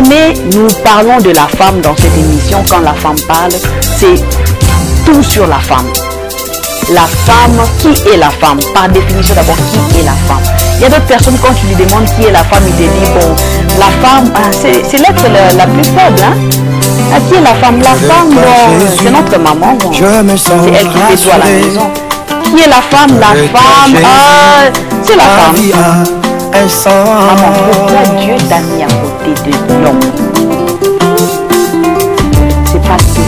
jamais nous parlons de la femme dans cette émission. Quand la femme parle, c'est tout sur la femme. La femme, qui est la femme? Par définition, d'abord, qui est la femme? Il y a d'autres personnes, quand tu lui demandes qui est la femme, il te dit, bon, la femme, c'est l'être la plus faible, hein? Ah, qui est la femme? La femme, bon, c'est notre maman, bon. C'est elle qui fait tout à la maison. Qui est la femme? La femme, c'est la femme. Maman, pourquoi Dieu t'a mis à côté de l'homme? C'est parce que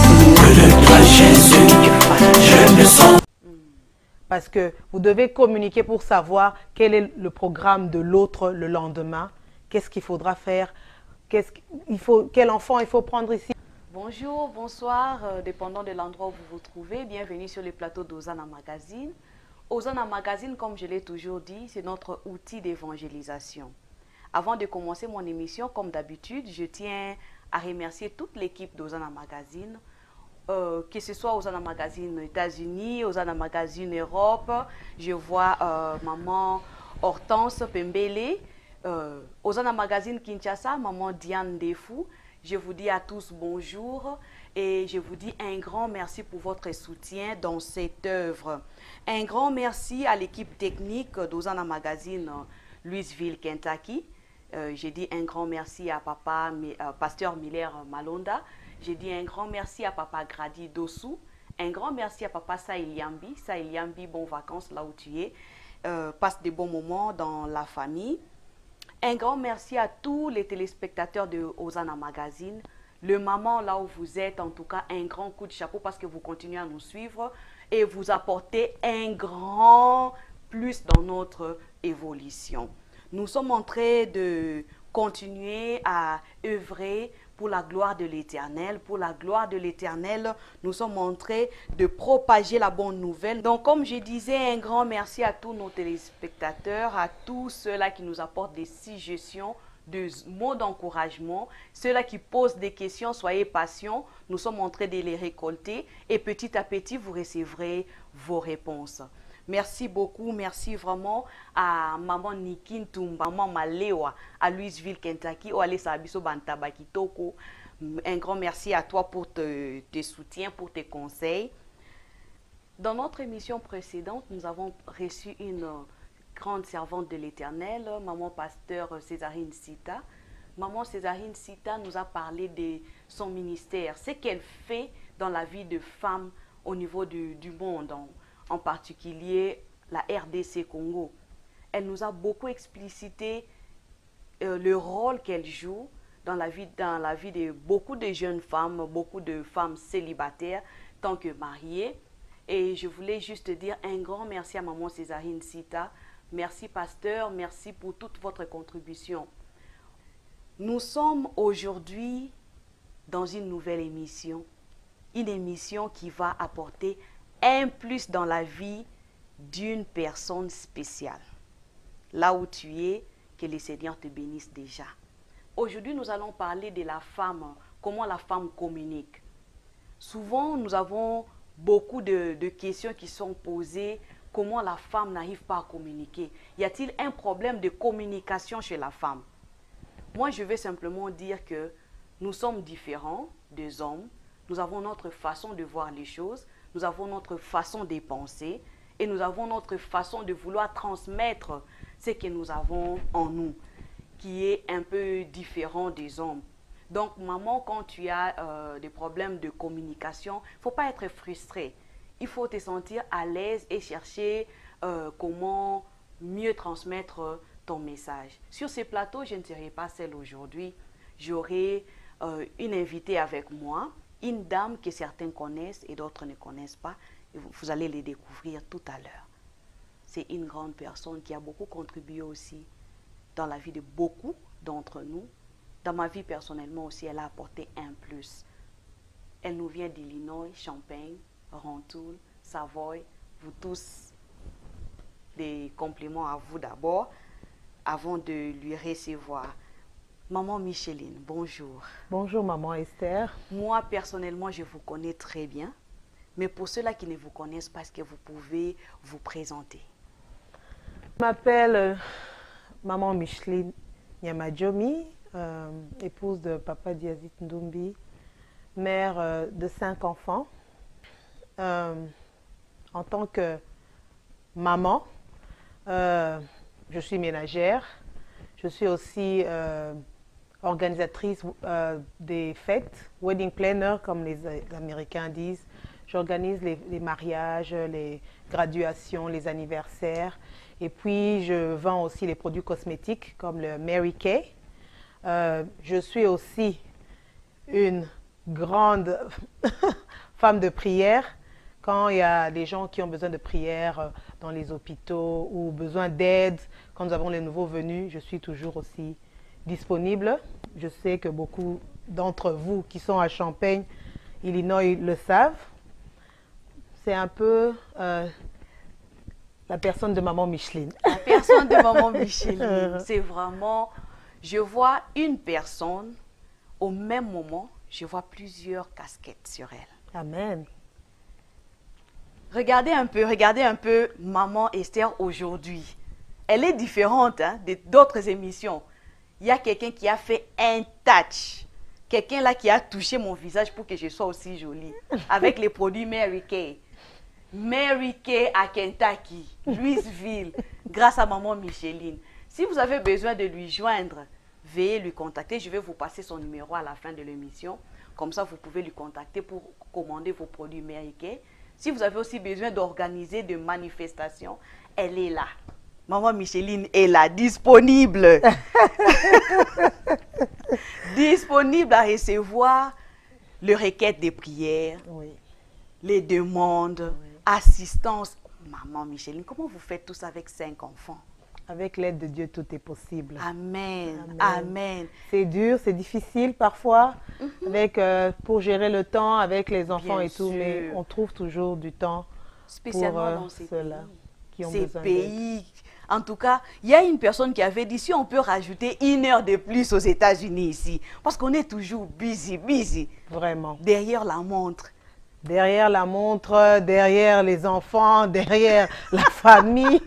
parce que vous devez communiquer pour savoir quel est le programme de l'autre le lendemain. Qu'est-ce qu'il faudra faire? Quel enfant il faut prendre ici? Bonjour, bonsoir, dépendant de l'endroit où vous vous trouvez. Bienvenue sur le plateau d'Hosanna Magazine. Hosanna Magazine, comme je l'ai toujours dit, c'est notre outil d'évangélisation. Avant de commencer mon émission, comme d'habitude, je tiens à remercier toute l'équipe d'Hosanna Magazine, que ce soit Hosanna Magazine États-Unis, Hosanna Magazine Europe. Je vois maman Hortense Pembele, Hosanna Magazine Kinshasa, maman Diane Defou. Je vous dis à tous bonjour et je vous dis un grand merci pour votre soutien dans cette œuvre. Un grand merci à l'équipe technique d'Hosanna Magazine Louisville, Kentucky. J'ai dit un grand merci à papa, pasteur Miller Malonda. J'ai dit un grand merci à papa Grady Dossou. Un grand merci à papa Saïl Yambi. Saïl Yambi, bonnes vacances là où tu es. Passe de bons moments dans la famille. Un grand merci à tous les téléspectateurs de Hosanna Magazine. Le maman, là où vous êtes, en tout cas, un grand coup de chapeau parce que vous continuez à nous suivre et vous apportez un grand plus dans notre évolution. Nous sommes en train de continuer à œuvrer pour la gloire de l'Éternel. Pour la gloire de l'Éternel, nous sommes en train de propager la bonne nouvelle. Donc, comme je disais, un grand merci à tous nos téléspectateurs, à tous ceux-là qui nous apportent des suggestions, des mots d'encouragement. Ceux-là qui posent des questions, soyez patients. Nous sommes en train de les récolter et petit à petit, vous recevrez vos réponses. Merci beaucoup, merci vraiment à maman Nikin Tumba, maman Malewa, à Louisville, Kentucky, un grand merci à toi pour tes soutiens, pour tes conseils. Dans notre émission précédente, nous avons reçu une grande servante de l'Éternel, maman pasteur Césarine Sita. Maman Césarine Sita nous a parlé de son ministère, ce qu'elle fait dans la vie de femmes au niveau du monde, en particulier la RDC Congo. Elle nous a beaucoup explicité le rôle qu'elle joue dans la vie de beaucoup de jeunes femmes, beaucoup de femmes célibataires, tant que mariées. Et je voulais juste dire un grand merci à maman Césarine Sita. Merci pasteur, merci pour toute votre contribution. Nous sommes aujourd'hui dans une nouvelle émission. Une émission qui va apporter un plus dans la vie d'une personne spéciale. Là où tu es, que le Seigneur te bénisse déjà. Aujourd'hui, nous allons parler de la femme, comment la femme communique. Souvent, nous avons beaucoup de questions qui sont posées. Comment la femme n'arrive pas à communiquer? Y a-t-il un problème de communication chez la femme? Moi, je vais simplement dire que nous sommes différents des hommes. Nous avons notre façon de voir les choses. Nous avons notre façon de penser et nous avons notre façon de vouloir transmettre ce que nous avons en nous, qui est un peu différent des hommes. Donc, maman, quand tu as des problèmes de communication, il ne faut pas être frustré. Il faut te sentir à l'aise et chercher comment mieux transmettre ton message. Sur ce plateau, je ne serai pas seule aujourd'hui. J'aurai une invitée avec moi, une dame que certains connaissent et d'autres ne connaissent pas. Et vous allez les découvrir tout à l'heure. C'est une grande personne qui a beaucoup contribué aussi dans la vie de beaucoup d'entre nous. Dans ma vie personnellement aussi, elle a apporté un plus. Elle nous vient d'Illinois, Champagne, Rantoul, Savoie. Vous tous, des compliments à vous d'abord, avant de lui recevoir. Maman Micheline, bonjour. Bonjour maman Esther. Moi, personnellement, je vous connais très bien. Mais pour ceux-là qui ne vous connaissent pas, est-ce que vous pouvez vous présenter? Je m'appelle maman Micheline Nyamadjomi. épouse de Papa Diazit Ndoumbi, mère de 5 enfants. En tant que maman, je suis ménagère. Je suis aussi organisatrice des fêtes, wedding planner comme les Américains disent. J'organise les mariages, les graduations, les anniversaires. Et puis, je vends aussi les produits cosmétiques comme le Mary Kay. Je suis aussi une grande femme de prière. Quand il y a des gens qui ont besoin de prière dans les hôpitaux ou besoin d'aide, quand nous avons les nouveaux venus, je suis toujours aussi disponible. Je sais que beaucoup d'entre vous qui sont à Champaign, Illinois, le savent. C'est un peu la personne de Maman Micheline. La personne de Maman Micheline, c'est vraiment... Je vois une personne, au même moment, je vois plusieurs casquettes sur elle. Amen. Regardez un peu Maman Esther aujourd'hui. Elle est différente hein, d'autres émissions. Il y a quelqu'un qui a fait un touch. Quelqu'un là qui a touché mon visage pour que je sois aussi jolie. Avec les produits Mary Kay. Mary Kay à Kentucky, Louisville, grâce à Maman Micheline. Si vous avez besoin de lui joindre, veuillez lui contacter. Je vais vous passer son numéro à la fin de l'émission. Comme ça, vous pouvez lui contacter pour commander vos produits Mary Kay. Si vous avez aussi besoin d'organiser des manifestations, elle est là. Maman Micheline est là, disponible. Disponible à recevoir les requêtes des prières, Oui. les demandes, Oui. assistance. Maman Micheline, comment vous faites tout ça avec 5 enfants? Avec l'aide de Dieu, tout est possible. Amen. Amen. Amen. C'est dur, c'est difficile parfois avec, pour gérer le temps avec les enfants Bien et tout, sûr. mais on trouve toujours du temps Spécialement pour dans ces ceux-là pays. qui ont Ces besoin d'aide. pays. En tout cas, il y a une personne qui avait dit si on peut rajouter 1 heure de plus aux États-Unis ici, parce qu'on est toujours busy, Vraiment. derrière la montre. Derrière la montre, derrière les enfants, derrière la famille,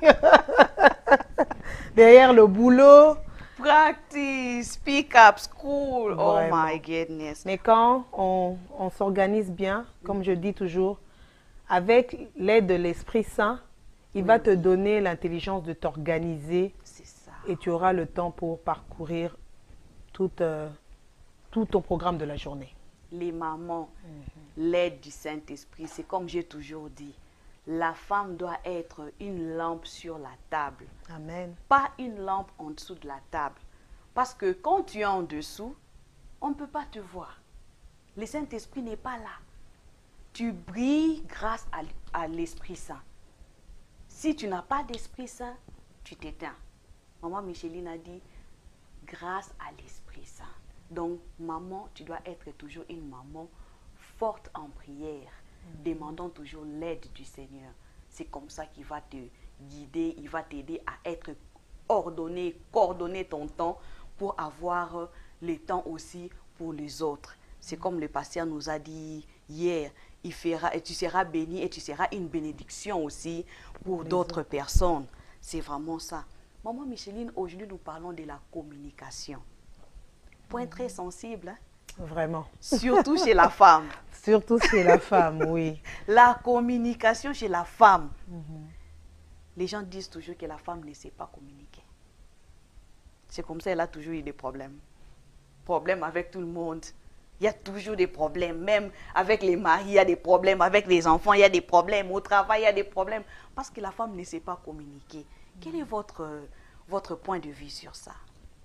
derrière le boulot. Practice, speak up, school. Oh Vraiment. my goodness. Mais quand on s'organise bien, comme je dis toujours, avec l'aide de l'Esprit Saint, il va te donner l'intelligence de t'organiser C'est ça. et tu auras le temps pour parcourir tout ton programme de la journée. Les mamans, l'aide du Saint-Esprit, c'est comme j'ai toujours dit, la femme doit être une lampe sur la table, Amen. pas une lampe en dessous de la table. Parce que quand tu es en dessous, on ne peut pas te voir. Le Saint-Esprit n'est pas là. Tu brilles grâce à l'Esprit Saint. Si tu n'as pas d'Esprit Saint, tu t'éteins. Maman Micheline a dit, grâce à l'Esprit Saint. Donc, maman, tu dois être toujours une maman forte en prière, demandant toujours l'aide du Seigneur. C'est comme ça qu'il va te guider, il va t'aider à être ordonné, coordonner ton temps pour avoir le temps aussi pour les autres. C'est comme le pasteur nous a dit hier, et tu seras béni et tu seras une bénédiction aussi pour d'autres personnes. C'est vraiment ça. Maman Micheline, aujourd'hui nous parlons de la communication. Point très sensible, hein? Vraiment. Surtout chez la femme. Surtout chez la femme, oui. La communication chez la femme. Les gens disent toujours que la femme ne sait pas communiquer. C'est comme ça qu'elle a toujours eu des problèmes. Problèmes avec tout le monde. Il y a toujours des problèmes. Même avec les maris, il y a des problèmes. Avec les enfants, il y a des problèmes. Au travail, il y a des problèmes. Parce que la femme ne sait pas communiquer. Quel est votre point de vue sur ça?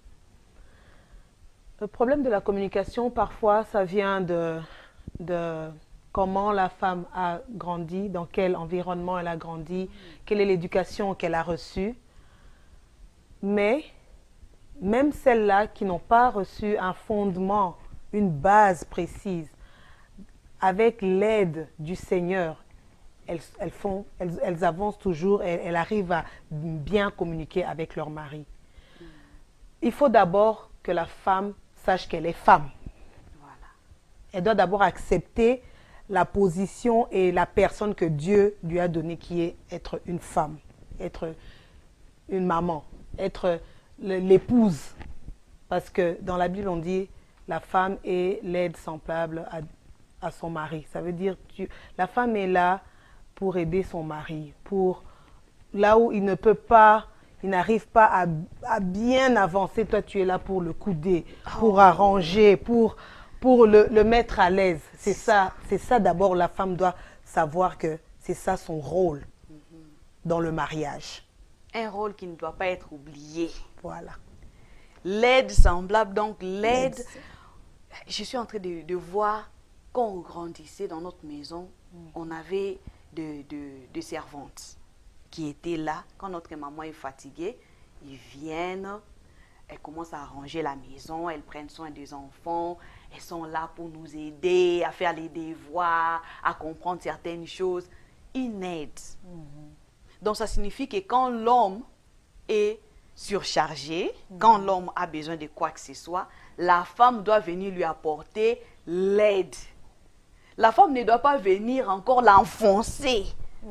Le problème de la communication, parfois, ça vient de comment la femme a grandi, dans quel environnement elle a grandi, quelle est l'éducation qu'elle a reçue. Mais même celles-là qui n'ont pas reçu un fondement, une base précise, avec l'aide du Seigneur, elles avancent toujours, elles arrivent à bien communiquer avec leur mari. Il faut d'abord que la femme sache qu'elle est femme. Voilà. Elle doit d'abord accepter la position et la personne que Dieu lui a donnée, qui est être une femme, être une maman, être l'épouse Parce que dans la Bible, on dit la femme est l'aide semblable à son mari. Ça veut dire la femme est là pour aider son mari, pour là où il ne peut pas, il n'arrive pas à bien avancer, toi tu es là pour le couder, pour arranger, pour le mettre à l'aise. C'est ça d'abord, la femme doit savoir que c'est ça son rôle dans le mariage. Un rôle qui ne doit pas être oublié. Voilà. L'aide semblable, donc l'aide. Je suis en train de voir, quand on grandissait dans notre maison, on avait de servantes qui étaient là. Quand notre maman est fatiguée, ils viennent, elles commencent à arranger la maison, elles prennent soin des enfants, elles sont là pour nous aider à faire les devoirs, à comprendre certaines choses. Une aide. Donc ça signifie que quand l'homme est surchargé, quand l'homme a besoin de quoi que ce soit, la femme doit venir lui apporter l'aide. La femme ne doit pas venir encore l'enfoncer.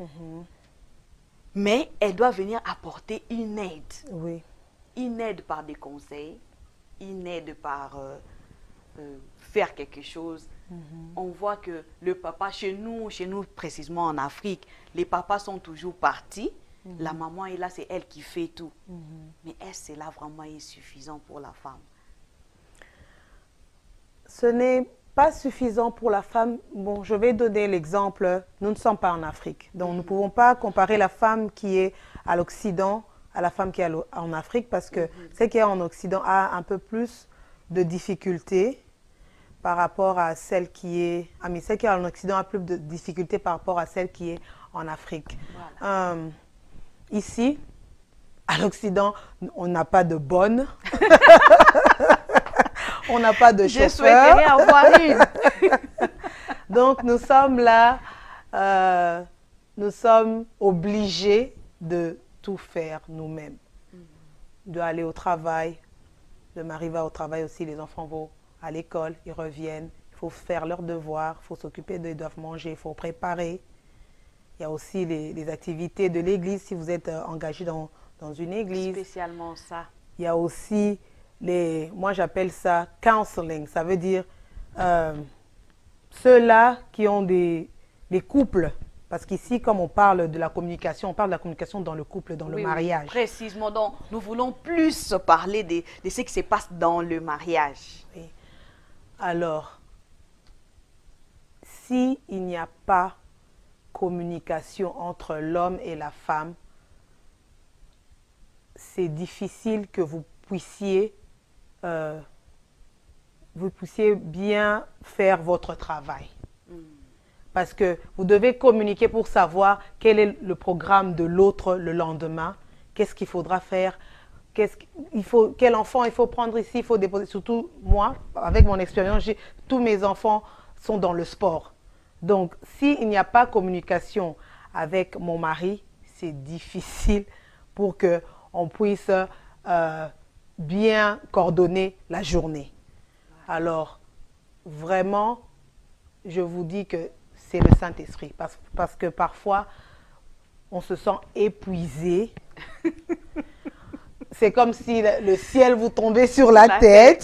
Mais elle doit venir apporter une aide. Oui. Une aide par des conseils, une aide par faire quelque chose. On voit que le papa, chez nous précisément en Afrique, les papas sont toujours partis. La maman est là, c'est elle qui fait tout. Mais est-ce que là vraiment insuffisant pour la femme? Ce n'est pas suffisant pour la femme. Bon, je vais donner l'exemple. Nous ne sommes pas en Afrique. Donc, nous ne pouvons pas comparer la femme qui est à l'Occident à la femme qui est en Afrique parce que celle qui est en Occident a un peu plus de difficultés par rapport à celle qui est... celle qui est en Occident a plus de difficultés par rapport à celle qui est en Afrique. Voilà. Ici, à l'Occident, on n'a pas de bonne. On n'a pas de chauffeur. Je souhaiterais avoir une. Donc, nous sommes là, nous sommes obligés de tout faire nous-mêmes. De aller au travail, le mari va au travail aussi, les enfants vont à l'école, ils reviennent. Il faut faire leurs devoirs, il faut s'occuper d'eux, ils doivent manger, il faut préparer. Il y a aussi les activités de l'église, si vous êtes engagé dans une église. Spécialement ça. Il y a aussi moi j'appelle ça counseling, ça veut dire ceux-là qui ont des couples, parce qu'ici comme on parle de la communication, on parle de la communication dans le couple, dans le mariage. Oui, précisément, donc nous voulons plus parler de ce qui se passe dans le mariage. Oui. Alors, s'il n'y a pas communication entre l'homme et la femme, c'est difficile que vous puissiez bien faire votre travail. Parce que vous devez communiquer pour savoir quel est le programme de l'autre le lendemain, qu'est-ce qu'il faudra faire, quel enfant il faut prendre ici, il faut déposer. Surtout moi, avec mon expérience, tous mes enfants sont dans le sport. Donc, s'il n'y a pas communication avec mon mari, c'est difficile pour qu'on puisse bien coordonner la journée. Alors, vraiment, je vous dis que c'est le Saint-Esprit. Parce que parfois, on se sent épuisé. C'est comme si le ciel vous tombait sur la tête.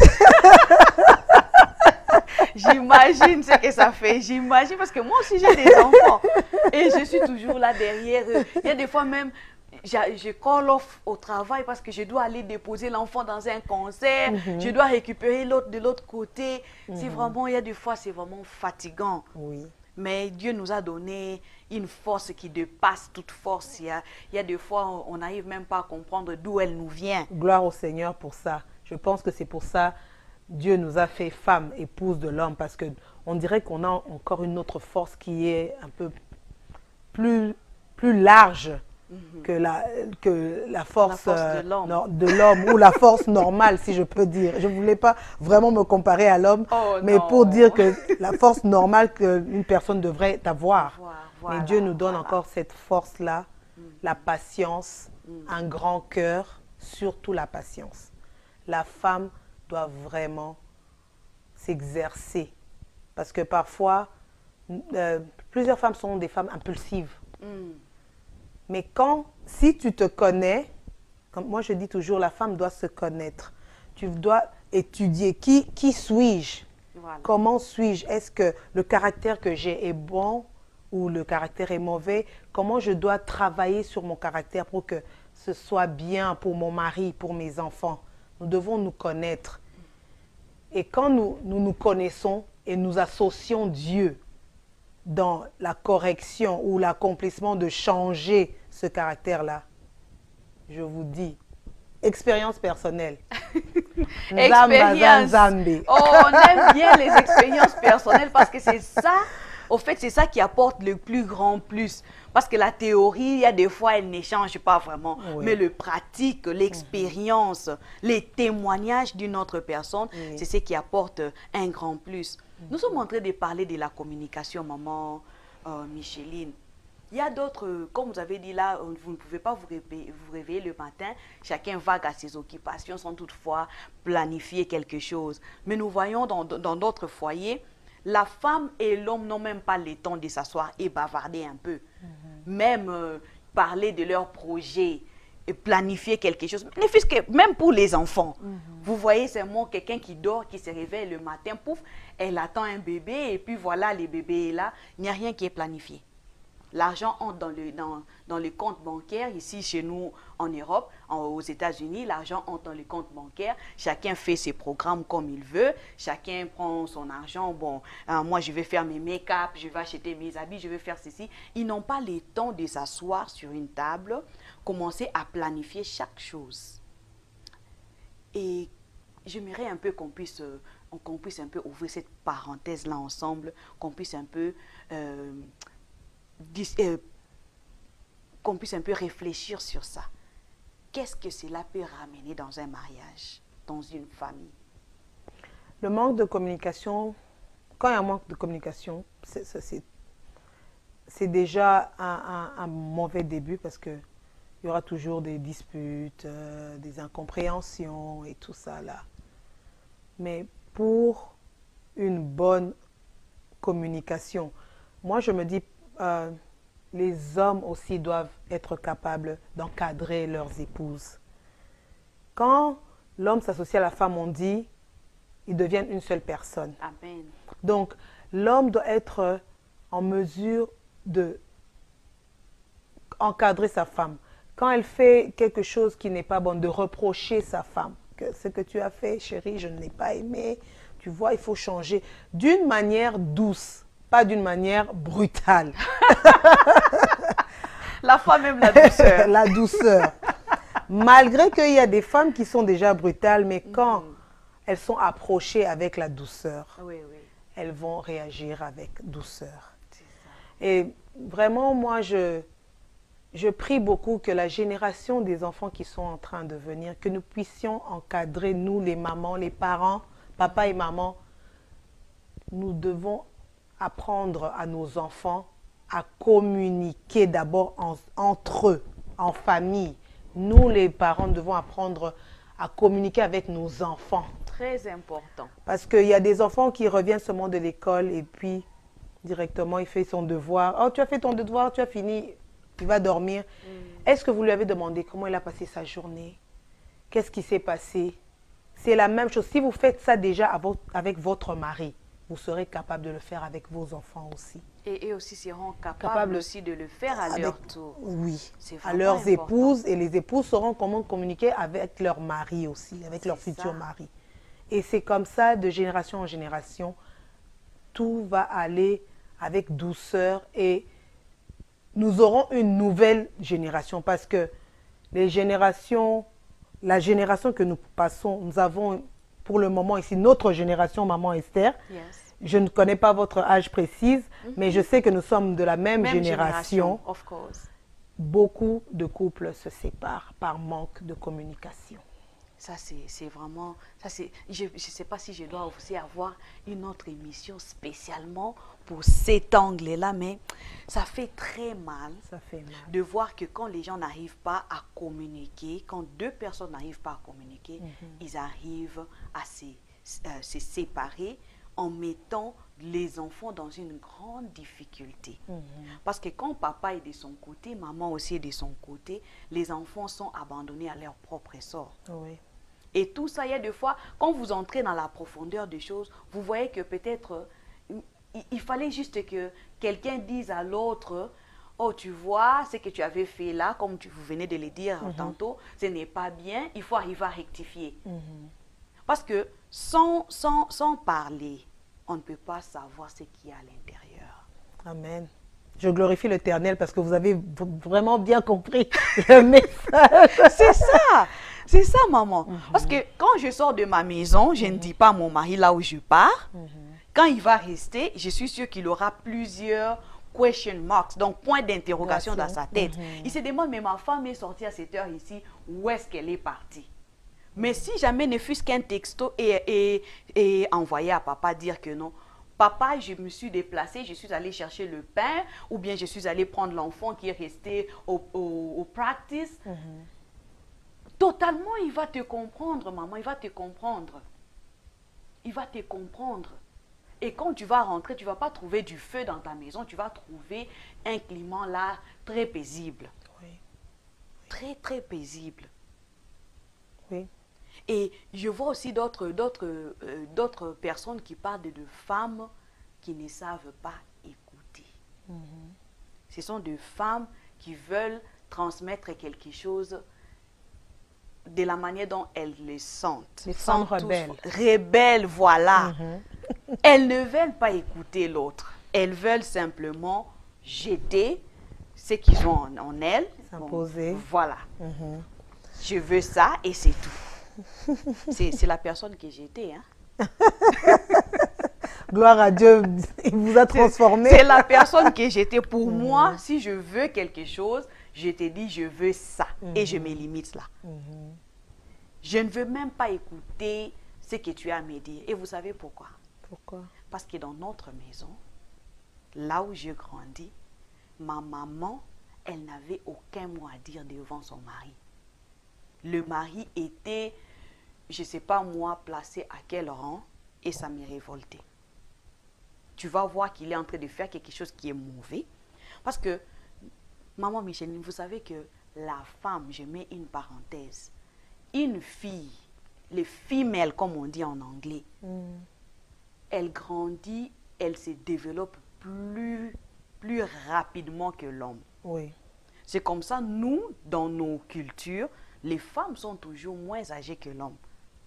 J'imagine ce que ça fait. J'imagine parce que moi aussi, j'ai des enfants. Et je suis toujours là derrière eux. Il y a des fois même... Je call off au travail parce que je dois aller déposer l'enfant dans un concert, je dois récupérer l'autre de l'autre côté. C'est vraiment, il y a des fois, c'est vraiment fatigant. Oui. Mais Dieu nous a donné une force qui dépasse toute force. Il y a des fois, on n'arrive même pas à comprendre d'où elle nous vient. Gloire au Seigneur pour ça. Je pense que c'est pour ça Dieu nous a fait femme, épouse de l'homme, parce qu'on dirait qu'on a encore une autre force qui est un peu plus large que la force de l'homme ou la force normale, si je peux dire. Je ne voulais pas vraiment me comparer à l'homme, mais pour dire que la force normale qu'une personne devrait avoir. Mais Dieu nous donne encore cette force-là, la patience, un grand cœur, surtout la patience. La femme doit vraiment s'exercer. Parce que parfois, plusieurs femmes sont des femmes impulsives. Mais si tu te connais, comme moi je dis toujours, la femme doit se connaître. étudier qui suis-je? Voilà. Comment suis-je? Est-ce que le caractère que j'ai est bon ou le caractère est mauvais? Comment je dois travailler sur mon caractère pour que ce soit bien pour mon mari, pour mes enfants? Nous devons nous connaître. Et quand nous connaissons et nous associons Dieu dans la correction ou l'accomplissement de changer ce caractère-là, je vous dis, expérience personnelle. Expérience. Nzambe. Oh, on aime bien les expériences personnelles parce que c'est ça, au fait, c'est ça qui apporte le plus grand plus. Parce que la théorie, il y a des fois, elle n'échange pas vraiment. Oui. Mais le pratique, l'expérience, les témoignages d'une autre personne, Oui. c'est ce qui apporte un grand plus. Nous sommes en train de parler de la communication, maman Micheline. Il y a d'autres, comme vous avez dit là, vous ne pouvez pas vous réveiller le matin, chacun vague à ses occupations sans toutefois planifier quelque chose. Mais nous voyons dans d'autres foyers, la femme et l'homme n'ont même pas le temps de s'asseoir et bavarder un peu. Même parler de leurs projets, et planifier quelque chose, ne fût-ce que même pour les enfants. Vous voyez, c'est moi, quelqu'un qui dort, qui se réveille le matin, pouf, elle attend un bébé et puis voilà, le bébé est là, il n'y a rien qui est planifié. L'argent entre dans le compte bancaire, ici chez nous en Europe, aux États-Unis, l'argent entre dans le compte bancaire, chacun fait ses programmes comme il veut, chacun prend son argent, bon, moi je vais faire mes make-up, je vais acheter mes habits, je vais faire ceci. Ils n'ont pas le temps de s'asseoir sur une table, commencer à planifier chaque chose. Et j'aimerais un peu qu'on puisse un peu ouvrir cette parenthèse-là ensemble, qu'on puisse un peu... qu'on puisse un peu réfléchir sur ça. Qu'est-ce que cela peut ramener dans un mariage, dans une famille? Le manque de communication, quand il y a un manque de communication, c'est déjà un mauvais début parce qu'il y aura toujours des disputes, des incompréhensions et tout ça là. Mais pour une bonne communication, moi je me dis, les hommes aussi doivent être capables d'encadrer leurs épouses. Quand l'homme s'associe à la femme, on dit, ils deviennent une seule personne. Amen. Donc, l'homme doit être en mesure de encadrer sa femme. Quand elle fait quelque chose qui n'est pas bon, de reprocher sa femme. Que ce que tu as fait, chérie, je ne l'ai pas aimé. Tu vois, il faut changer. D'une manière douce, pas d'une manière brutale. La femme aime la douceur. La douceur. Malgré qu'il y a des femmes qui sont déjà brutales, mais quand elles sont approchées avec la douceur, Oui, oui. elles vont réagir avec douceur. C'est ça. Et vraiment, moi, je prie beaucoup que la génération des enfants qui sont en train de venir, que nous puissions encadrer, nous, les mamans, les parents, papa et maman, nous devons apprendre à nos enfants à communiquer d'abord entre eux, en famille. Nous, les parents, devons apprendre à communiquer avec nos enfants. Très important. Parce qu'il y a des enfants qui reviennent seulement de l'école et puis directement, il fait son devoir. Oh, tu as fait ton devoir, tu as fini, il va dormir. Est-ce que vous lui avez demandé comment il a passé sa journée? Qu'est-ce qui s'est passé? C'est la même chose. Si vous faites ça déjà avec votre mari, vous serez capable de le faire avec vos enfants aussi. Et eux aussi seront capables aussi de le faire à leur tour. Oui, C'est à vraiment leurs important. épouses. Et les épouses sauront comment communiquer avec leur mari aussi, avec leur futur ça. mari. Et c'est comme ça, de génération en génération, tout va aller avec douceur et nous aurons une nouvelle génération parce que la génération que nous passons, nous avons pour le moment ici notre génération, Maman Esther. Yes. Je ne connais pas votre âge précis, mais je sais que nous sommes de la même génération. Of course. Beaucoup de couples se séparent par manque de communication. Ça, c'est vraiment... Je ne sais pas si je dois aussi avoir une autre émission spécialement pour cet angle-là, mais ça fait très mal Ça fait mal. de voir que quand les gens n'arrivent pas à communiquer, quand deux personnes n'arrivent pas à communiquer, ils arrivent à se séparer en mettant les enfants dans une grande difficulté. Parce que quand papa est de son côté, maman aussi est de son côté, les enfants sont abandonnés à leur propre sort. Oui. Et tout ça, il y a des fois, quand vous entrez dans la profondeur des choses, vous voyez que peut-être, il fallait juste que quelqu'un dise à l'autre, oh, tu vois, ce que tu avais fait là, comme vous venez de le dire tantôt, ce n'est pas bien, il faut arriver à rectifier. Parce que sans parler, on ne peut pas savoir ce qu'il y a à l'intérieur. Amen. Je glorifie l'Éternel parce que vous avez vraiment bien compris le message. C'est ça, maman. Parce que quand je sors de ma maison, je ne dis pas à mon mari là où je pars. Quand il va rester, je suis sûre qu'il aura plusieurs question marks, donc point d'interrogation dans sa tête. Il se demande, mais ma femme est sortie à cette heure ici, où est-ce qu'elle est partie? Mais si jamais ne fût-ce qu'un texto et envoyé à papa dire que non, papa, je me suis déplacée, je suis allée chercher le pain, ou bien je suis allée prendre l'enfant qui est resté au practice. Totalement, il va te comprendre, maman, il va te comprendre. Il va te comprendre. Et quand tu vas rentrer, tu ne vas pas trouver du feu dans ta maison, tu vas trouver un climat là très paisible. Oui. Très, très paisible. Oui. Et je vois aussi d'autres personnes qui parlent de femmes qui ne savent pas écouter. Ce sont des femmes qui veulent transmettre quelque chose de la manière dont elles le sentent. Les femmes rebelles. Rebelles, voilà. Elles ne veulent pas écouter l'autre. Elles veulent simplement jeter ce qu'ils ont en elles. S'imposer. Bon, voilà. Je veux ça et c'est tout. C'est la personne que j'étais. Hein. Gloire à Dieu, il vous a transformé. C'est la personne que j'étais. Pour moi, si je veux quelque chose, je te dis je veux ça. Et je me limite là. Je ne veux même pas écouter ce que tu as à me dire. Et vous savez pourquoi? Pourquoi? Parce que dans notre maison, là où j'ai grandi, ma maman, elle n'avait aucun mot à dire devant son mari. Le mari était, je ne sais pas moi, placé à quel rang, et ça m'est révolté. Tu vas voir qu'il est en train de faire quelque chose qui est mauvais. Parce que, maman Micheline, vous savez que la femme, je mets une parenthèse, une fille, les femelles comme on dit en anglais, elle grandit, elle se développe plus rapidement que l'homme. Oui. C'est comme ça, nous, dans nos cultures, les femmes sont toujours moins âgées que l'homme.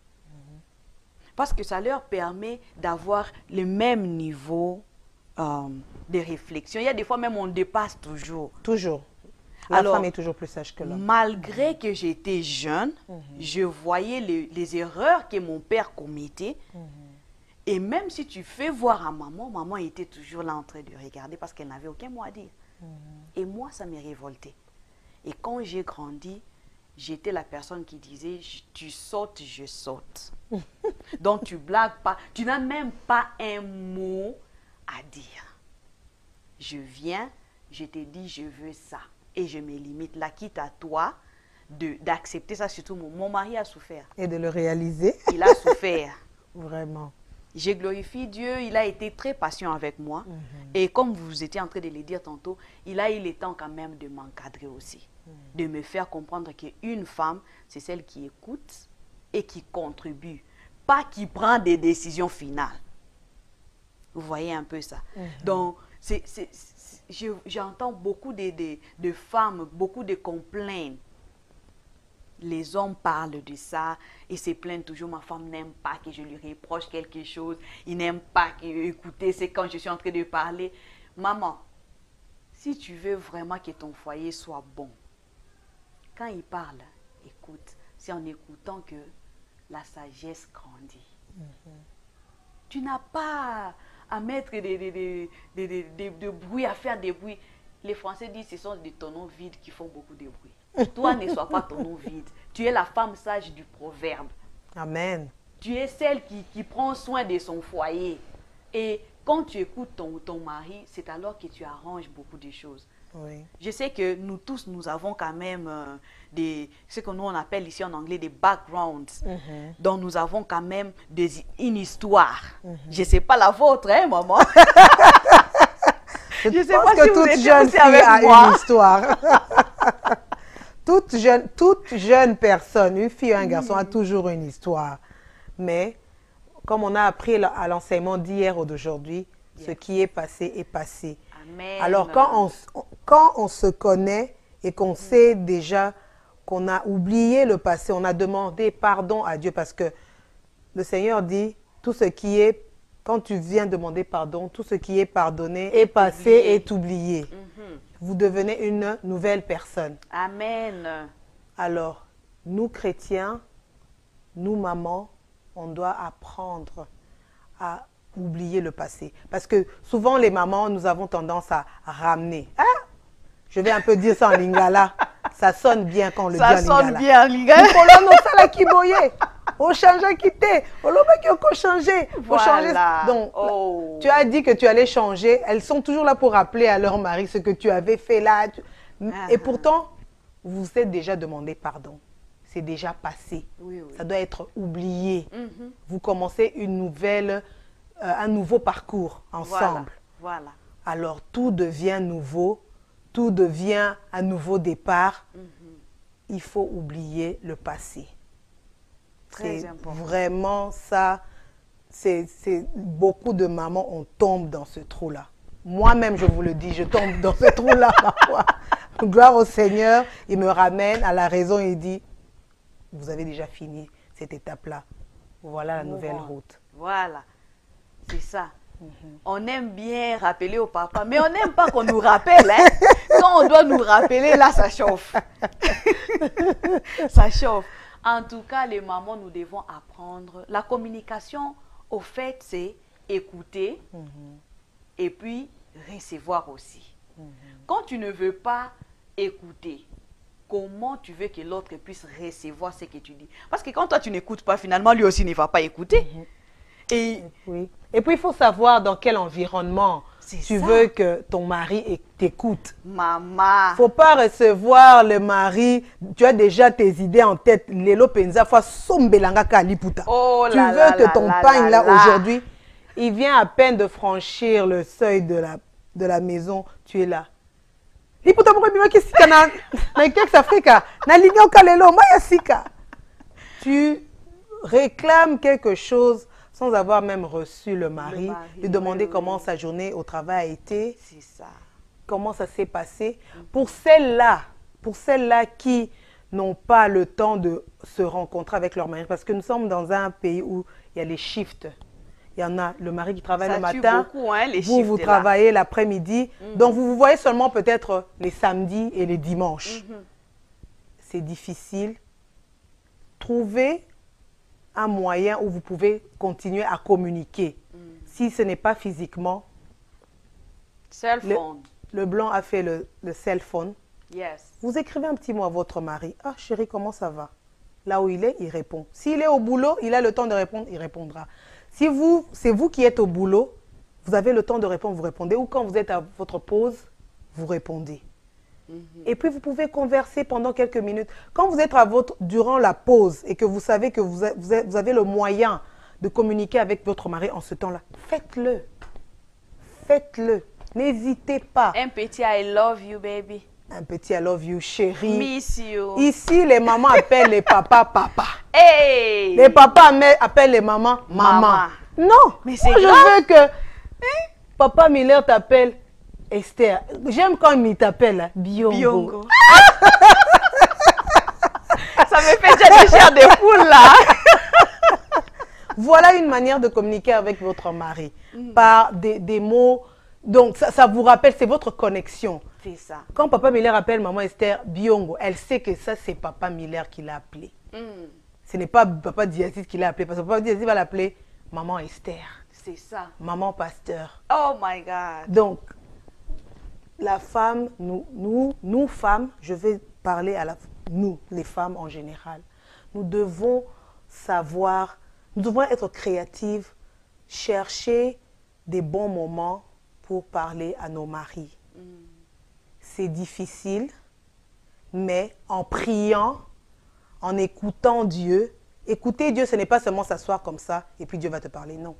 Parce que ça leur permet d'avoir le même niveau de réflexion. Il y a des fois même on dépasse toujours. Toujours. La femme est toujours plus sage que l'homme. Malgré que j'étais jeune, je voyais les erreurs que mon père commettait. Et même si tu fais voir à maman, maman était toujours là en train de regarder parce qu'elle n'avait aucun mot à dire. Et moi, ça m'est révolté. Et quand j'ai grandi, j'étais la personne qui disait, tu sautes, je saute. Donc tu blagues pas, tu n'as même pas un mot à dire. Je viens, je te dis, je veux ça. Et je me limite là, quitte à toi d'accepter ça. Surtout mon mari a souffert. Et de le réaliser. Il a souffert. Vraiment. Je glorifie Dieu, il a été très patient avec moi. Et comme vous étiez en train de le dire tantôt, il a eu le temps quand même de m'encadrer aussi. De me faire comprendre qu'une femme, c'est celle qui écoute et qui contribue. Pas qui prend des décisions finales. Vous voyez un peu ça. Donc, j'entends beaucoup de femmes, beaucoup de complaintes. Les hommes parlent de ça et se plaignent toujours. Ma femme n'aime pas que je lui reproche quelque chose. Il n'aime pas écouter, c'est quand je suis en train de parler. Maman, si tu veux vraiment que ton foyer soit bon, quand il parle, écoute. C'est en écoutant que la sagesse grandit. Tu n'as pas à mettre des bruits, à faire des bruits. Les Français disent que ce sont des tonneaux vides qui font beaucoup de bruit. Toi, ne sois pas tonneau vide. Tu es la femme sage du proverbe. Amen. Tu es celle qui prend soin de son foyer. Et quand tu écoutes ton mari, c'est alors que tu arranges beaucoup de choses. Oui. Je sais que nous tous, nous avons quand même ce que nous on appelle ici en anglais des backgrounds. Donc nous avons quand même une histoire. Je ne sais pas la vôtre, hein, maman? Je ne sais pas que si vous toute étiez jeune aussi fille avec a moi. une histoire. toute jeune personne, une fille ou un garçon a toujours une histoire. Mais comme on a appris à l'enseignement d'hier ou d'aujourd'hui, ce qui est passé est passé. Amen. Alors quand on se connaît et qu'on sait déjà qu'on a oublié le passé, on a demandé pardon à Dieu parce que le Seigneur dit, tout ce qui est, quand tu viens demander pardon, tout ce qui est pardonné est passé, est oublié. Vous devenez une nouvelle personne. Amen. Alors, nous chrétiens, nous mamans, on doit apprendre à oublier le passé. Parce que souvent les mamans, nous avons tendance à ramener. Ah, je vais un peu dire ça en lingala. Ça sonne bien quand on le dit en lingala. Ça sonne bien en lingala. On change quitter. On l'a changé. Voilà. Donc, tu as dit que tu allais changer. Elles sont toujours là pour rappeler à leur mari ce que tu avais fait là. Et pourtant, vous vous êtes déjà demandé pardon. C'est déjà passé. Oui, oui. Ça doit être oublié. Vous commencez un nouveau parcours ensemble. Voilà. Alors, tout devient nouveau. Tout devient un nouveau départ. Il faut oublier le passé. C'est vraiment ça. C'est beaucoup de mamans, on tombe dans ce trou-là. Moi-même, je vous le dis, je tombe dans ce trou-là parfois. Gloire au Seigneur, il me ramène à la raison et il dit, vous avez déjà fini cette étape-là. Voilà la nouvelle route. Voilà, c'est ça. On aime bien rappeler au papa, mais on n'aime pas qu'on nous rappelle. Hein? Quand on doit nous rappeler, là, ça chauffe. Ça chauffe. En tout cas, les mamans, nous devons apprendre. La communication, au fait, c'est écouter et puis recevoir aussi. Quand tu ne veux pas écouter, comment tu veux que l'autre puisse recevoir ce que tu dis? Parce que quand toi, tu n'écoutes pas, finalement, lui aussi ne va pas écouter. Et puis, il faut savoir dans quel environnement tu veux que ton mari t'écoute. Maman. Il ne faut pas recevoir le mari. Tu as déjà tes idées en tête. Lelo penza fois sombelanga kaliputa. Oh tu veux que ton pain là aujourd'hui, il vient à peine de franchir le seuil de la maison. Tu es là. Liputa pourquoi bima kisika na Kex Africa na linga kalelo maya sika. Tu réclames quelque chose sans avoir même reçu le mari, lui demander comment sa journée au travail a été, comment ça s'est passé. Pour celles-là qui n'ont pas le temps de se rencontrer avec leur mari, parce que nous sommes dans un pays où il y a les shifts. Il y en a le mari qui travaille le matin, beaucoup, hein, vous travaillez l'après-midi, donc vous vous voyez seulement peut-être les samedis et les dimanches. C'est difficile. Trouvez un moyen où vous pouvez continuer à communiquer. Si ce n'est pas physiquement. Cell phone. Le blanc a fait le cell phone. Yes. Vous écrivez un petit mot à votre mari. Ah chérie, comment ça va? Là où il est, il répond. S'il est au boulot, il a le temps de répondre, il répondra. Si c'est vous qui êtes au boulot, vous avez le temps de répondre, vous répondez. Ou quand vous êtes à votre pause, vous répondez. Et puis, vous pouvez converser pendant quelques minutes. Quand vous êtes durant la pause et que vous savez que vous avez le moyen de communiquer avec votre mari en ce temps-là, faites-le. Faites-le. N'hésitez pas. Un petit I love you, baby. Un petit I love you, chérie. Miss you. Ici, les mamans appellent les papas papa. Hey! Les papas appellent les mamans maman. Non. Mais c'est grave. Je veux que Papa Miller t'appelle Esther. J'aime quand il t'appelle Biongo. Ça me fait déjà des chairs de poule là. Voilà une manière de communiquer avec votre mari. Par des mots. Donc ça vous rappelle, c'est votre connexion. C'est ça. Quand Papa Miller appelle Maman Esther Biongo, elle sait que ça c'est Papa Miller qui l'a appelé. Ce n'est pas Papa Diazid qui l'a appelé. Parce que Papa Diazid va l'appeler Maman Esther. C'est ça. Maman Pasteur. Oh my God. Donc, la femme, nous femmes, je vais parler nous, les femmes en général. Nous devons savoir, nous devons être créatives, chercher des bons moments pour parler à nos maris. C'est difficile, mais en priant, en écoutant Dieu, écouter Dieu, ce n'est pas seulement s'asseoir comme ça et puis Dieu va te parler, non.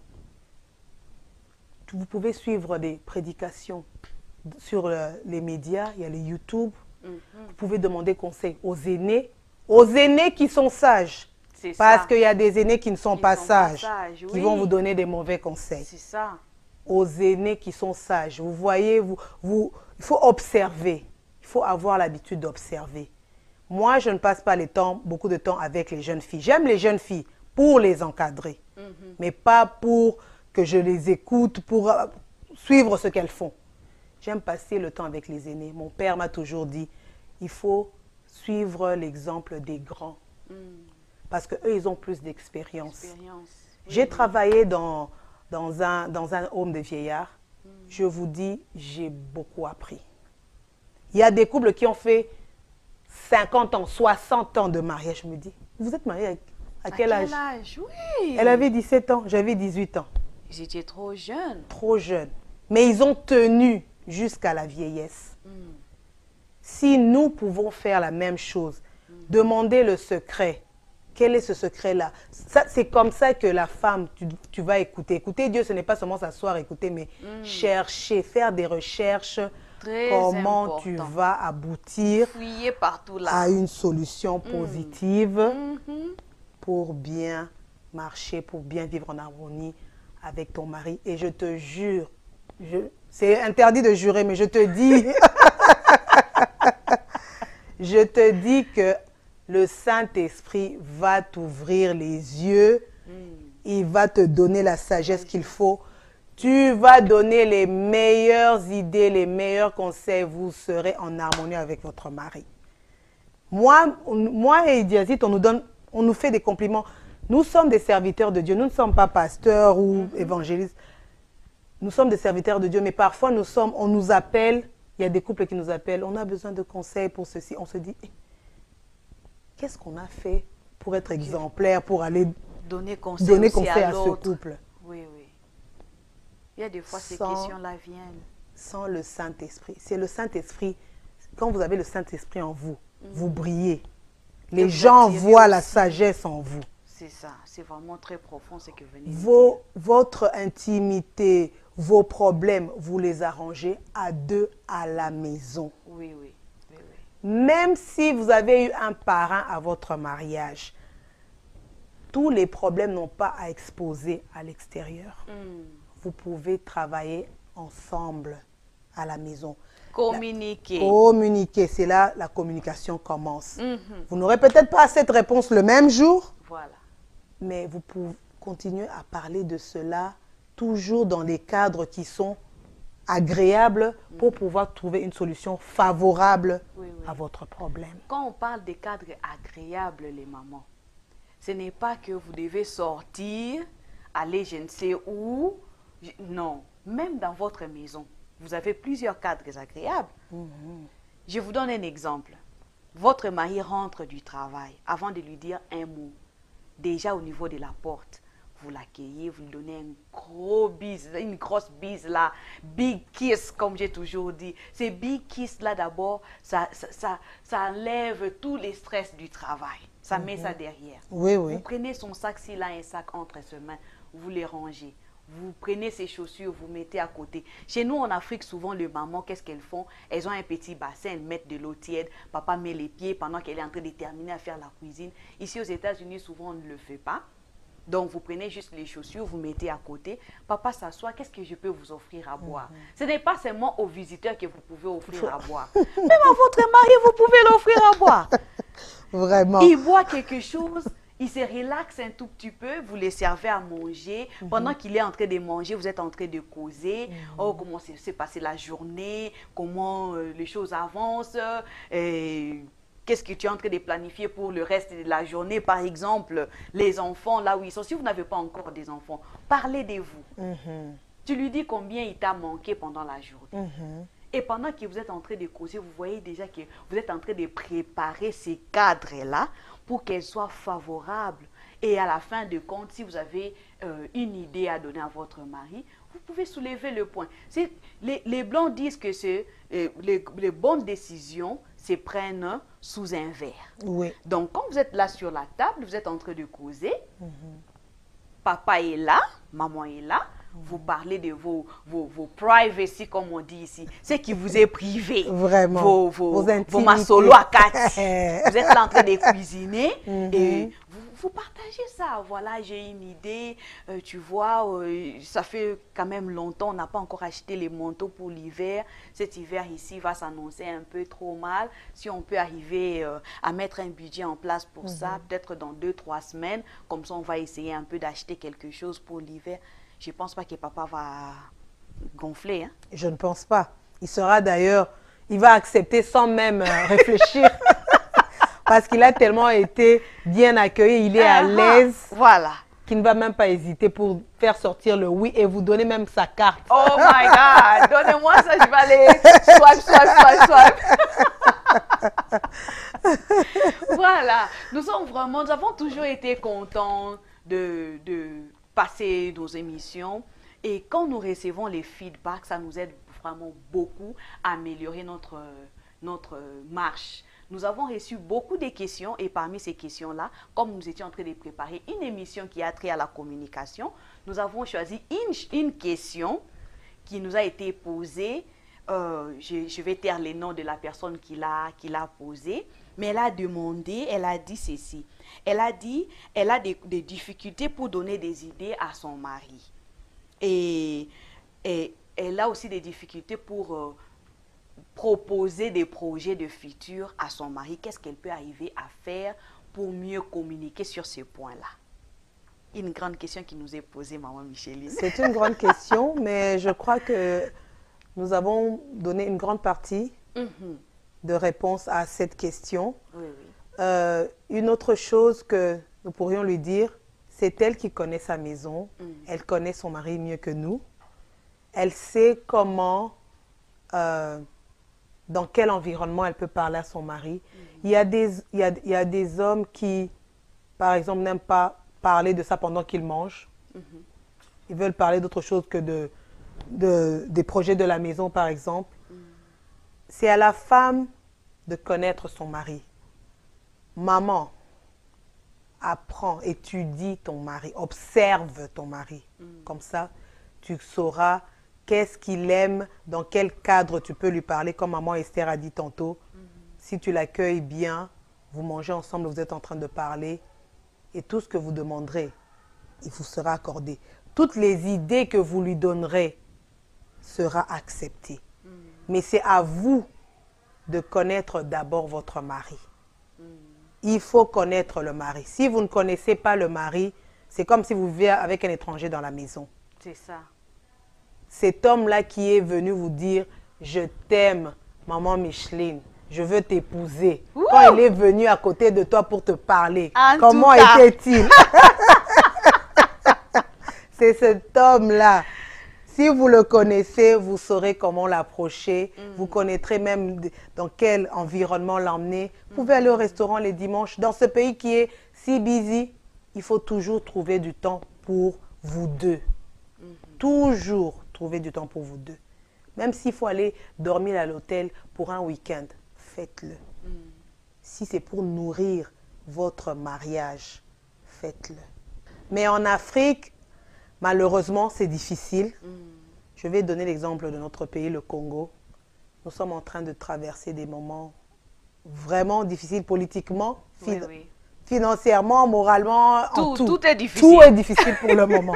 Vous pouvez suivre des prédications sur les médias, il y a les YouTube, Vous pouvez demander conseil aux aînés qui sont sages. Parce qu'il y a des aînés qui ne sont pas sages, qui vont vous donner des mauvais conseils. C'est ça. Aux aînés qui sont sages. Vous voyez, il faut observer. Il faut avoir l'habitude d'observer. Moi, je ne passe pas beaucoup de temps avec les jeunes filles. J'aime les jeunes filles pour les encadrer, mais pas pour que je les écoute, pour suivre ce qu'elles font. J'aime passer le temps avec les aînés. Mon père m'a toujours dit, il faut suivre l'exemple des grands. Parce qu'eux, ils ont plus d'expérience. J'ai travaillé dans un home de vieillards. Je vous dis, j'ai beaucoup appris. Il y a des couples qui ont fait 50 ans, 60 ans de mariage. Je me dis, vous êtes mariés à quel âge? Oui. Elle avait 17 ans, j'avais 18 ans. J'étais trop jeune. Trop jeune. Mais ils ont tenu jusqu'à la vieillesse. Si nous pouvons faire la même chose, demander le secret, quel est ce secret-là? C'est comme ça que la femme, tu vas écouter. Écouter Dieu, ce n'est pas seulement s'asseoir, écouter, mais chercher, faire des recherches. Très comment important. Tu vas aboutir partout là. à une solution positive pour bien marcher, pour bien vivre en harmonie avec ton mari. Et je te jure, c'est interdit de jurer, mais je te dis, je te dis que le Saint-Esprit va t'ouvrir les yeux, il va te donner la sagesse qu'il faut. Tu vas donner les meilleures idées, les meilleurs conseils. Vous serez en harmonie avec votre mari. Moi et Diazit, on nous fait des compliments. Nous sommes des serviteurs de Dieu. Nous ne sommes pas pasteurs ou évangélistes. Nous sommes des serviteurs de Dieu, mais parfois on nous appelle. Il y a des couples qui nous appellent. On a besoin de conseils pour ceci. On se dit, qu'est-ce qu'on a fait pour être exemplaire, pour aller donner conseil à ce couple? Oui, oui. Il y a des fois, ces questions-là viennent. Sans le Saint-Esprit. C'est le Saint-Esprit. Quand vous avez le Saint-Esprit en vous, vous brillez. Les gens voient la sagesse en vous. C'est ça. C'est vraiment très profond ce que vous venez de dire. Votre intimité, vos problèmes, vous les arrangez à deux à la maison. Oui, oui. Oui, oui. Même si vous avez eu un parrain à votre mariage, tous les problèmes n'ont pas à exposer à l'extérieur. Vous pouvez travailler ensemble à la maison. Communiquer. Communiquer, c'est là la communication commence. Vous n'aurez peut-être pas cette réponse le même jour, voilà. Mais vous pouvez continuer à parler de cela toujours dans des cadres qui sont agréables pour pouvoir trouver une solution favorable à votre problème. Quand on parle des cadres agréables, les mamans, ce n'est pas que vous devez sortir, aller je ne sais où. Non, même dans votre maison, vous avez plusieurs cadres agréables. Je vous donne un exemple. Votre mari rentre du travail. Avant de lui dire un mot, déjà au niveau de la porte, vous l'accueillez, vous lui donnez un gros bise, une grosse bise là, big kiss comme j'ai toujours dit. Ces big kiss là d'abord, ça enlève tous les stress du travail. Ça met ça derrière. Oui, oui. Vous prenez son sac, s'il a un sac entre ses mains, vous les rangez. Vous prenez ses chaussures, vous mettez à côté. Chez nous, en Afrique, souvent, les mamans, qu'est-ce qu'elles font? Elles ont un petit bassin, elles mettent de l'eau tiède. Papa met les pieds pendant qu'elle est en train de terminer à faire la cuisine. Ici, aux États-Unis, souvent, on ne le fait pas. Donc, vous prenez juste les chaussures, vous mettez à côté. Papa s'assoit, qu'est-ce que je peux vous offrir à boire? Ce n'est pas seulement aux visiteurs que vous pouvez offrir à boire. Même à votre mari, vous pouvez l'offrir à boire. Vraiment. Il boit quelque chose. Il se relaxe un tout petit peu, vous les servez à manger. Pendant qu'il est en train de manger, vous êtes en train de causer. Oh, comment s'est passée la journée, comment les choses avancent, qu'est-ce que tu es en train de planifier pour le reste de la journée. Par exemple, les enfants, là où ils sont. Si vous n'avez pas encore des enfants, parlez de vous. Tu lui dis combien il t'a manqué pendant la journée. Et pendant que vous êtes en train de causer, vous voyez déjà que vous êtes en train de préparer ces cadres-là pour qu'elles soient favorables. Et à la fin de compte, si vous avez une idée à donner à votre mari, vous pouvez soulever le point. Les Blancs disent que les bonnes décisions se prennent sous un verre. Oui. Donc, quand vous êtes là sur la table, vous êtes en train de causer, papa est là, maman est là, vous parlez de vos privacy, comme on dit ici, ce qui vous est privé. Vraiment. Vos masolo à quatre. Vous êtes là en train de cuisiner et vous partagez ça. Voilà, j'ai une idée. Tu vois, ça fait quand même longtemps, on n'a pas encore acheté les manteaux pour l'hiver. Cet hiver ici va s'annoncer un peu trop mal. Si on peut arriver à mettre un budget en place pour ça, peut-être dans 2-3 semaines, comme ça on va essayer un peu d'acheter quelque chose pour l'hiver. Je ne pense pas que papa va gonfler. Hein? Je ne pense pas. Il sera d'ailleurs, il va accepter sans même réfléchir. Parce qu'il a tellement été bien accueilli, il est à l'aise. Voilà. Qu'il ne va même pas hésiter pour faire sortir le oui et vous donner même sa carte. Oh my God! Donnez-moi ça, je vais aller swipe. Voilà. Nous avons toujours été contents de passer nos émissions. Et quand nous recevons les feedbacks, ça nous aide vraiment beaucoup à améliorer notre marche. Nous avons reçu beaucoup de questions et parmi ces questions-là, comme nous étions en train de préparer une émission qui a trait à la communication, nous avons choisi une question qui nous a été posée. Je vais taire les noms de la personne qui l'a posée, mais elle a demandé, elle a dit ceci. Elle a dit, elle a des difficultés pour donner des idées à son mari. Et elle a aussi des difficultés pour proposer des projets de futur à son mari. Qu'est-ce qu'elle peut arriver à faire pour mieux communiquer sur ce point-là? Une grande question qui nous est posée, maman Micheline. C'est une grande question, mais je crois que nous avons donné une grande partie de réponse à cette question. Oui, oui. Une autre chose que nous pourrions lui dire, c'est elle qui connaît sa maison. Elle connaît son mari mieux que nous. Elle sait comment... dans quel environnement elle peut parler à son mari. Il y a des hommes qui, par exemple, n'aiment pas parler de ça pendant qu'ils mangent. Ils veulent parler d'autre chose que des projets de la maison, par exemple. C'est à la femme de connaître son mari. Maman, apprends, étudie ton mari, observe ton mari. Comme ça, tu sauras qu'est-ce qu'il aime, dans quel cadre tu peux lui parler, comme maman Esther a dit tantôt. Si tu l'accueilles bien, vous mangez ensemble, vous êtes en train de parler, et tout ce que vous demanderez, il vous sera accordé. Toutes les idées que vous lui donnerez sera acceptées. Mais c'est à vous de connaître d'abord votre mari. Il faut connaître le mari. Si vous ne connaissez pas le mari, c'est comme si vous viviez avec un étranger dans la maison. C'est ça. Cet homme-là qui est venu vous dire « Je t'aime, maman Micheline, je veux t'épouser ». Quand il est venu à côté de toi pour te parler, comment était-il? C'est cet homme-là. Si vous le connaissez, vous saurez comment l'approcher. Vous connaîtrez même dans quel environnement l'emmener. Vous pouvez aller au restaurant les dimanches. Dans ce pays qui est si busy, il faut toujours trouver du temps pour vous deux. Toujours trouver du temps pour vous deux. Même s'il faut aller dormir à l'hôtel pour un week-end, faites-le. Si c'est pour nourrir votre mariage, faites-le. Mais en Afrique, malheureusement, c'est difficile. Je vais donner l'exemple de notre pays, le Congo. Nous sommes en train de traverser des moments vraiment difficiles politiquement, financièrement, moralement, en tout. Tout est difficile. Tout est difficile pour le moment.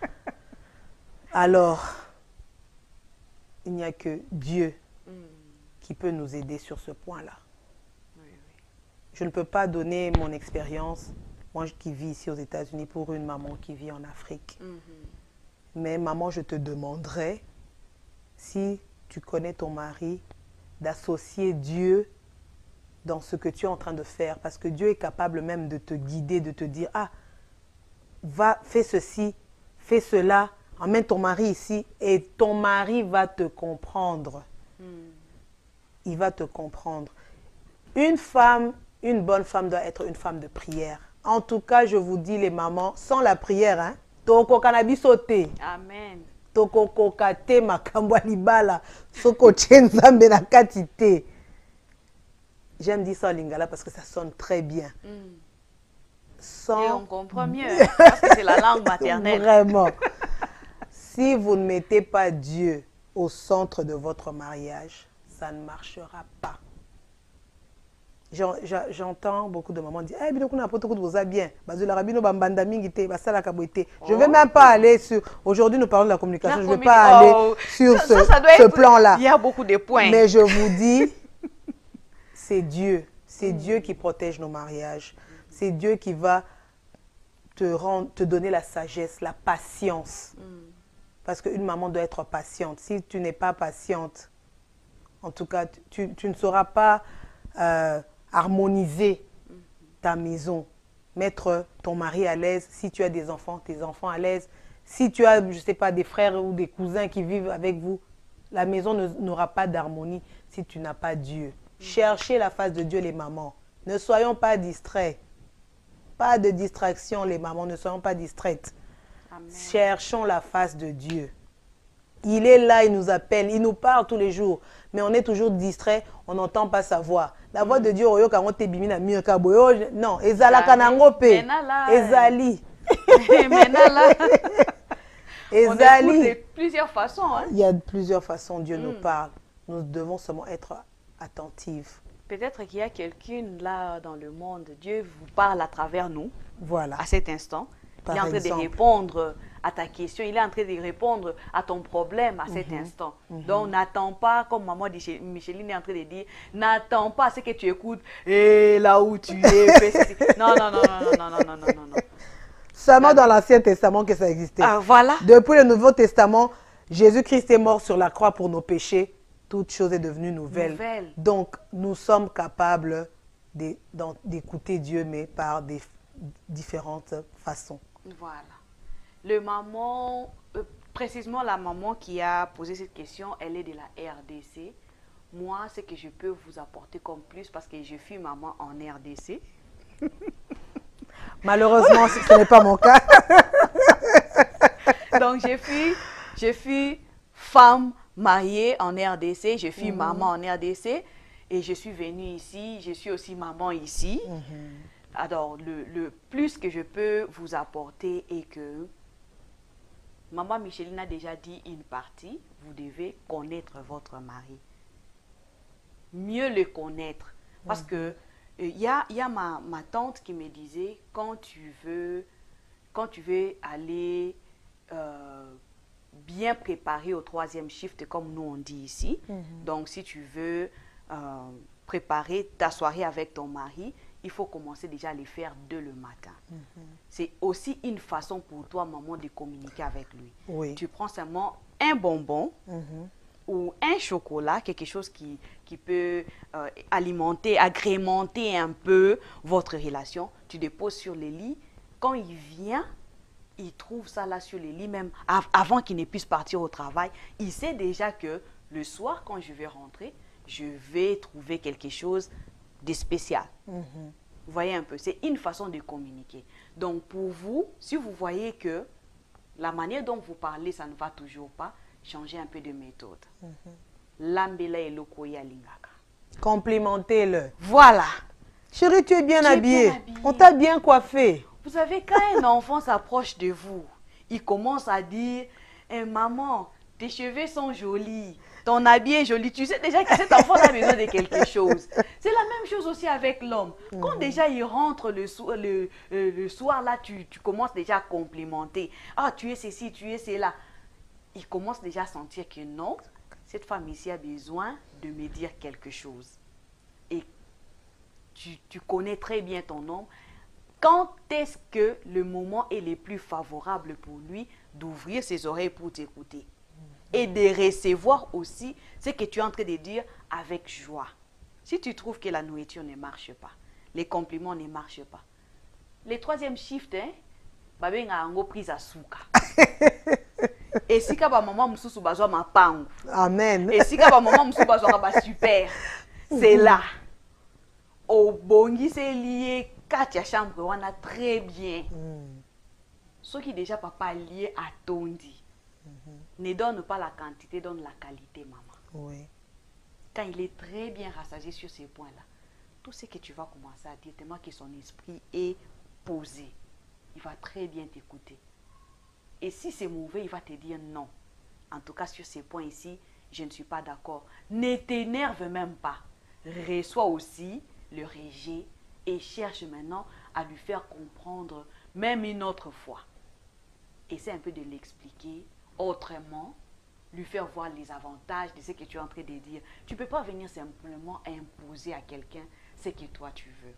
Alors, il n'y a que Dieu qui peut nous aider sur ce point-là. Je ne peux pas donner mon expérience, moi qui vis ici aux États-Unis, pour une maman qui vit en Afrique. Mais maman, je te demanderai, si tu connais ton mari, d'associer Dieu dans ce que tu es en train de faire. Parce que Dieu est capable même de te guider, de te dire, ah, va, fais ceci, fais cela. Emmène ton mari ici et ton mari va te comprendre. Il va te comprendre. Une femme, une bonne femme doit être une femme de prière. En tout cas, je vous dis les mamans, sans la prière, hein, toko cannabis sauté. Amen. Toko kokate makambwa libala, soko chenzambe na katite. J'aime dire ça en lingala parce que ça sonne très bien. Et on comprend mieux, parce que c'est la langue maternelle. Vraiment. Si vous ne mettez pas Dieu au centre de votre mariage, ça ne marchera pas. J'entends beaucoup de mamans dire, eh bien, on a pas tout ça bien. Je ne vais même pas aller sur. Aujourd'hui, nous parlons de la communication. Je ne vais pas aller sur ce plan-là. Il y a beaucoup de points. Mais je vous dis, c'est Dieu. C'est Dieu qui protège nos mariages. C'est Dieu qui va te donner la sagesse, la patience. Parce qu'une maman doit être patiente. Si tu n'es pas patiente, en tout cas, tu ne sauras pas harmoniser ta maison, mettre ton mari à l'aise. Si tu as des enfants, tes enfants à l'aise. Si tu as, je ne sais pas, des frères ou des cousins qui vivent avec vous, la maison n'aura pas d'harmonie si tu n'as pas Dieu. Cherchez la face de Dieu, les mamans. Ne soyons pas distraits. Pas de distraction, les mamans. Ne soyons pas distraites. Amen. Cherchons la face de Dieu. Il est là, il nous appelle, il nous parle tous les jours. Mais on est toujours distrait, on n'entend pas sa voix. La voix de Dieu, non, ezala kanangope, ezali. On écoute de plusieurs façons. Hein? Il y a plusieurs façons, Dieu nous parle. Nous devons seulement être attentifs. Peut-être qu'il y a quelqu'un là dans le monde, Dieu vous parle à travers nous, voilà. À cet instant. Il est en train de répondre à ta question, il est en train de répondre à ton problème à cet instant. Donc, n'attends pas, comme maman Micheline est en train de dire, n'attends pas ce que tu écoutes, et là où tu es. Non. Seulement dans l'Ancien Testament que ça existait. Ah, voilà. Depuis le Nouveau Testament, Jésus-Christ est mort sur la croix pour nos péchés. Toute chose est devenue nouvelle. Donc, nous sommes capables d'écouter Dieu, mais par des différentes façons. Voilà. Le maman, précisément la maman qui a posé cette question, elle est de la RDC. Moi, ce que je peux vous apporter comme plus, parce que je suis maman en RDC. Malheureusement, ce n'est pas mon cas. Donc, je suis femme mariée en RDC, je suis maman en RDC et je suis venue ici, je suis aussi maman ici. Alors, le plus que je peux vous apporter est que maman Micheline a déjà dit une partie, vous devez connaître votre mari. Mieux le connaître. Parce que il y a ma tante qui me disait, quand tu veux aller bien préparé au 3e shift, comme nous on dit ici, donc si tu veux préparer ta soirée avec ton mari, il faut commencer déjà à les faire dès le matin. C'est aussi une façon pour toi, maman, de communiquer avec lui. Oui. Tu prends seulement un bonbon ou un chocolat, quelque chose qui peut alimenter, agrémenter un peu votre relation. Tu déposes sur le lit. Quand il vient, il trouve ça là sur le lit, même avant qu'il ne puisse partir au travail. Il sait déjà que le soir, quand je vais rentrer, je vais trouver quelque chose de spécial. Vous voyez un peu, c'est une façon de communiquer. Donc pour vous, si vous voyez que la manière dont vous parlez, ça ne va toujours pas, changez un peu de méthode. Lambela et lokoya lingaka. Complimentez-le. Voilà. Chérie, tu es bien habillée. On t'a bien coiffé. Vous savez, quand un enfant s'approche de vous, il commence à dire maman, tes cheveux sont jolis. Ton habit est joli, tu sais déjà que cet enfant a besoin de quelque chose. C'est la même chose aussi avec l'homme. Quand déjà il rentre le soir, là, tu commences déjà à complimenter. Ah, tu es ceci, tu es cela. Il commence déjà à sentir que non, cette femme ici a besoin de me dire quelque chose. Et tu connais très bien ton homme. Quand est-ce que le moment est le plus favorable pour lui d'ouvrir ses oreilles pour t'écouter? Et de recevoir aussi ce que tu es en train de dire avec joie. Si tu trouves que la nourriture ne marche pas, les compliments ne marchent pas, le 3e shift, babenga ango prise à souka. Et si ka ba maman mususu bazwa mapangu. Amen. Et si ka ba maman mususu bazwa ba super. C'est là. Au bongi c'est lié Katia chambre on a très bien. Ceux qui déjà papa lié à tondi. Ne donne pas la quantité, donne la qualité, maman. Oui. Quand il est très bien rassasié sur ces points-là, tout ce que tu vas commencer à dire, tellement que son esprit est posé, il va très bien t'écouter. Et si c'est mauvais, il va te dire non. En tout cas, sur ces points ici, je ne suis pas d'accord. Ne t'énerve même pas. Reçois aussi le rejet et cherche maintenant à lui faire comprendre même une autre fois. Essaie un peu de l'expliquer autrement, lui faire voir les avantages de ce que tu es en train de dire. Tu ne peux pas venir simplement imposer à quelqu'un ce que toi tu veux.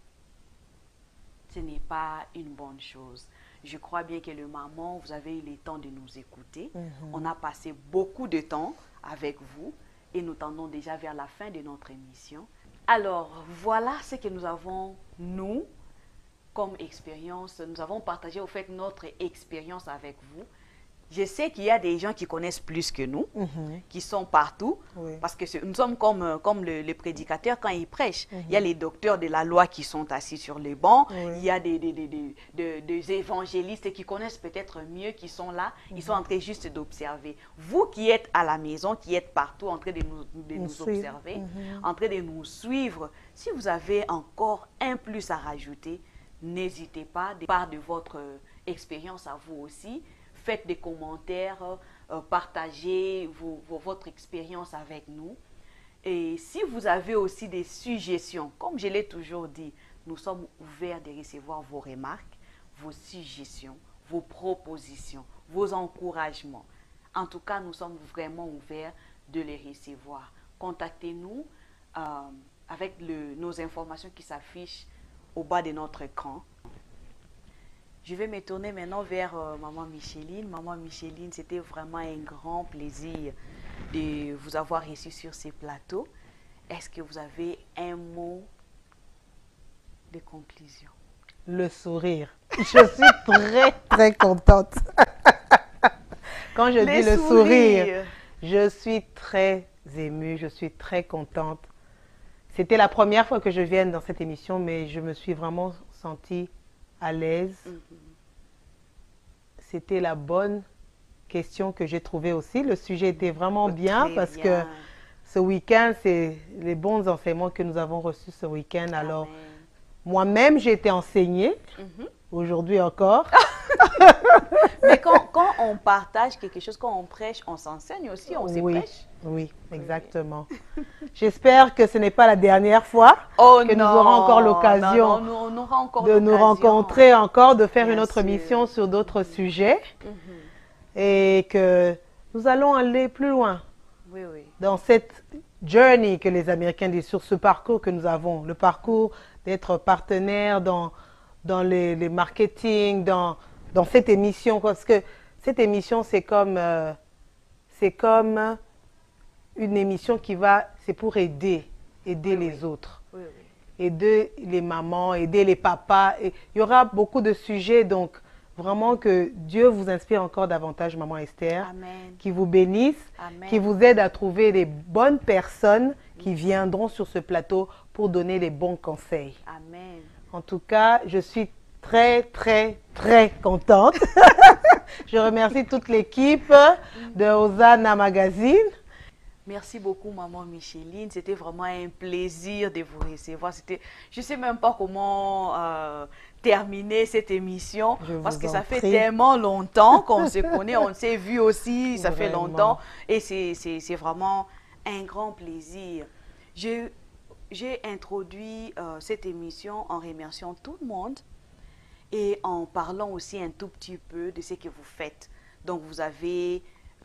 Ce n'est pas une bonne chose. Je crois bien que le maman, vous avez eu le temps de nous écouter. On a passé beaucoup de temps avec vous et nous tendons déjà vers la fin de notre émission. Alors, voilà ce que nous avons, nous, comme expérience. Nous avons partagé au fait notre expérience avec vous. Je sais qu'il y a des gens qui connaissent plus que nous, qui sont partout, parce que nous sommes comme le prédicateur quand il prêche. Il y a les docteurs de la loi qui sont assis sur les bancs, il y a des évangélistes qui connaissent peut-être mieux, qui sont là, ils sont en train juste d'observer. Vous qui êtes à la maison, qui êtes partout en train de nous observer, en train de nous suivre, si vous avez encore un plus à rajouter, n'hésitez pas, de part de votre expérience à vous aussi, faites des commentaires, partagez votre expérience avec nous. Et si vous avez aussi des suggestions, comme je l'ai toujours dit, nous sommes ouverts de recevoir vos remarques, vos suggestions, vos propositions, vos encouragements. En tout cas, nous sommes vraiment ouverts de les recevoir. Contactez-nous avec nos informations qui s'affichent au bas de notre écran. Je vais me tourner maintenant vers Maman Micheline. Maman Micheline, c'était vraiment un grand plaisir de vous avoir reçu sur ces plateaux. Est-ce que vous avez un mot de conclusion? Le sourire. Je suis très, très contente. Quand je dis le sourire, je suis très émue, je suis très contente. C'était la première fois que je vienne dans cette émission, mais je me suis vraiment sentie à l'aise. C'était la bonne question que j'ai trouvée aussi. Le sujet était vraiment bien parce que ce week-end, c'est les bons enseignements que nous avons reçus ce week-end. Alors, moi-même, j'ai été enseignée, aujourd'hui encore. Mais quand on partage quelque chose, quand on prêche, on s'enseigne aussi, on se prêche. Oui, exactement. J'espère que ce n'est pas la dernière fois que nous aurons encore l'occasion de nous rencontrer encore, de faire une autre émission sur d'autres sujets et que nous allons aller plus loin dans cette journey que les Américains disent, sur ce parcours que nous avons, le parcours d'être partenaire dans les marketing, dans cette émission, parce que cette émission, c'est comme une émission c'est pour aider les autres, aider les mamans, aider les papas. Et il y aura beaucoup de sujets, donc vraiment que Dieu vous inspire encore davantage, Maman Esther, qui vous bénisse, qui vous aide à trouver les bonnes personnes qui viendront sur ce plateau pour donner les bons conseils. Amen. En tout cas, je suis très, très, très contente. Je remercie toute l'équipe de Hosanna Magazine. Merci beaucoup, Maman Micheline. C'était vraiment un plaisir de vous recevoir. Je ne sais même pas comment terminer cette émission parce que ça fait tellement longtemps qu'on se connaît. On s'est vu aussi, ça fait longtemps. Et c'est vraiment un grand plaisir. J'ai introduit cette émission en remerciant tout le monde et en parlant aussi un tout petit peu de ce que vous faites. Donc, vous avez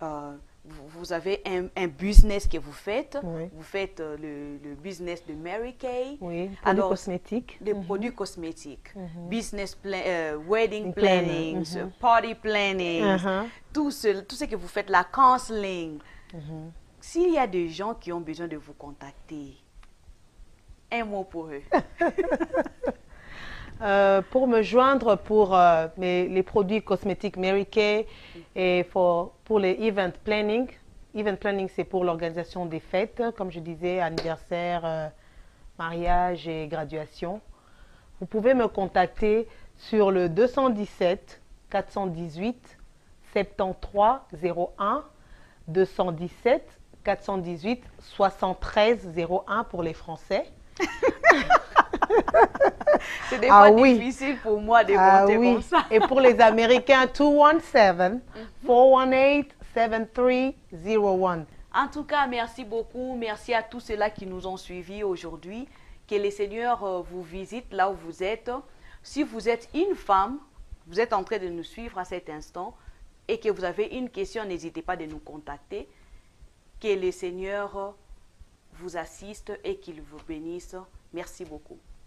un business que vous faites. Vous faites le business de Mary Kay. Oui, produits cosmétiques. Des produits cosmétiques. Business wedding planning, party planning, tout ce que vous faites, la counseling. S'il y a des gens qui ont besoin de vous contacter, un mot pour eux. Pour me joindre pour les produits cosmétiques Mary Kay et pour les event planning. Event planning, c'est pour l'organisation des fêtes, comme je disais, anniversaire, mariage et graduation. Vous pouvez me contacter sur le 217 418 73 01, 217 418 73 01 pour les Français. C'est des fois difficile pour moi de monter comme ça. Et pour les Américains, 217-418-7301. En tout cas, merci beaucoup. Merci à tous ceux-là qui nous ont suivis aujourd'hui. Que le Seigneur vous visite là où vous êtes. Si vous êtes une femme, vous êtes en train de nous suivre à cet instant et que vous avez une question, n'hésitez pas de nous contacter. Que le Seigneur vous assiste et qu'il vous bénisse. Merci beaucoup.